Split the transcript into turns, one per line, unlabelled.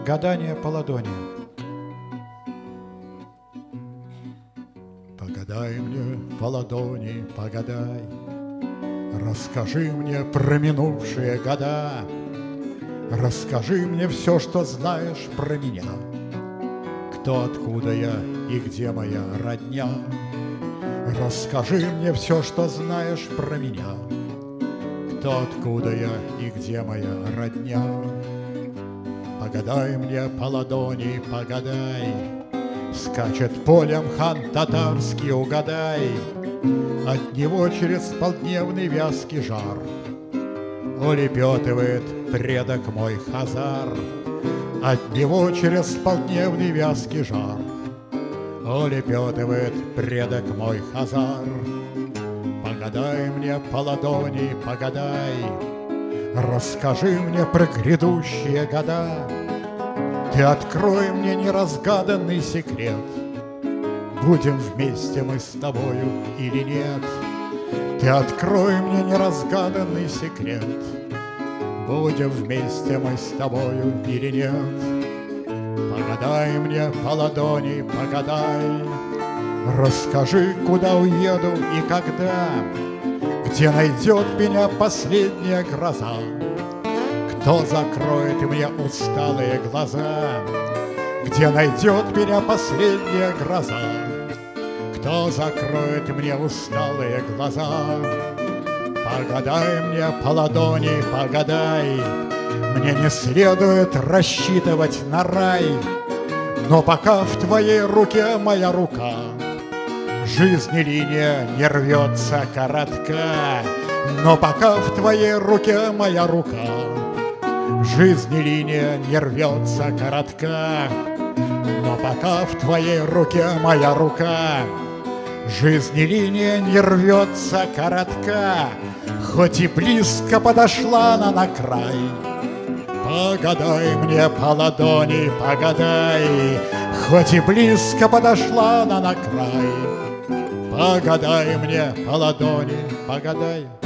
Гадание по ладони. Погадай мне по ладони, погадай, расскажи мне про минувшие года, расскажи мне все, что знаешь про меня, кто, откуда я и где моя родня. Расскажи мне все, что знаешь про меня, кто, откуда я и где моя родня. Погадай мне по ладони, погадай, скачет полем хан татарский, угадай, от него через полдневный вязкий жар улепетывает предок мой Хазар. От него через полдневный вязкий жар улепетывает предок мой Хазар. Погадай мне по ладони, погадай, расскажи мне про грядущие года. Ты открой мне неразгаданный секрет, будем вместе мы с тобою или нет. Ты открой мне неразгаданный секрет, будем вместе мы с тобою или нет. Погадай мне по ладони, погадай, расскажи, куда уеду и когда, где найдет меня последняя гроза, кто закроет мне усталые глаза, где найдет меня последняя гроза, кто закроет мне усталые глаза. Погадай мне по ладони, погадай, мне не следует рассчитывать на рай, но пока в твоей руке моя рука, жизни линия не рвется коротка. Но пока в твоей руке моя рука, жизни линия не рвется коротка. Но пока в твоей руке моя рука, жизни линия не рвется коротка. Хоть и близко подошла она на край, погадай мне по ладони, погадай. Хоть и близко подошла она на край, погадай мне по ладони, погадай.